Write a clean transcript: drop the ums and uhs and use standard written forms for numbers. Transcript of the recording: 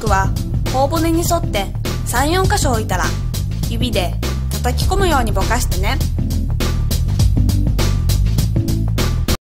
くは頬骨に沿って3、4箇所置いたら指で叩き込むようにぼかしてね。